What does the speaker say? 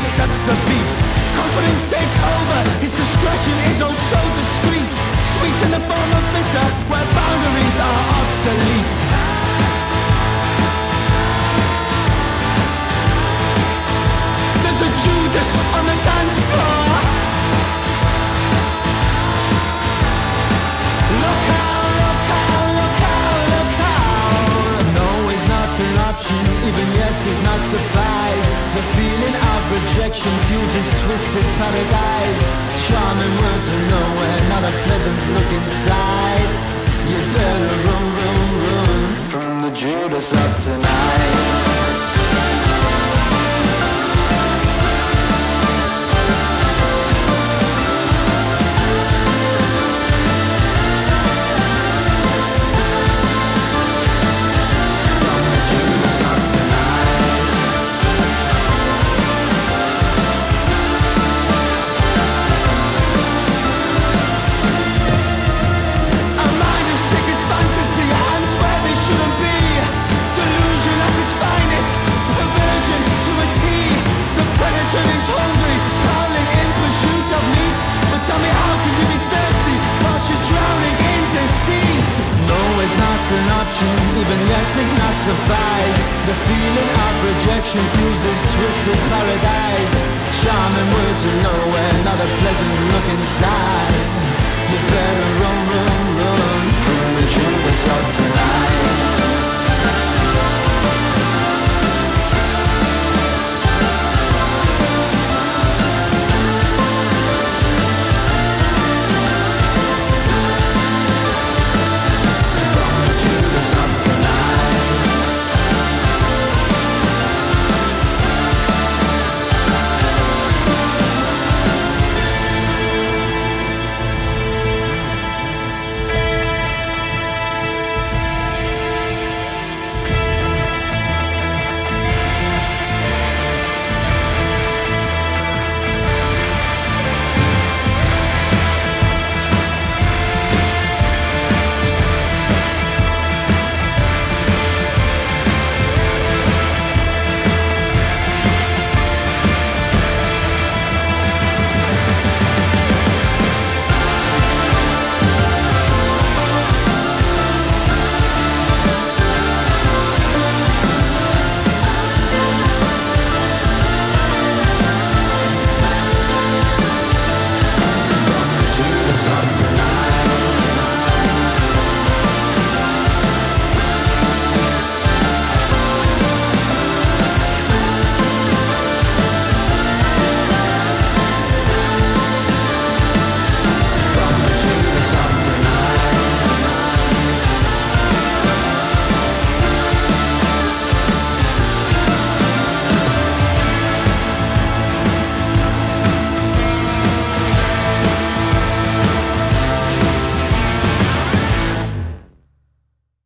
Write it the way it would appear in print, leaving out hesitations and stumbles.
intercepts the beat. Confidence takes over, his discretion is oh so discreet. Sweet in the form of bitter, where boundaries are obsolete. There's a Judas on the dance floor. Look out, look out, look out, look out. No is not an option, even yes is not suffice. The feeling of rejection fuels his twisted paradise. Charming words of nowhere, not a pleasant look inside. You better run, run, run from the Judas of tonight. An option, even yes is not suffice. The feeling of rejection fuels his twisted paradise. Charming words of nowhere, not a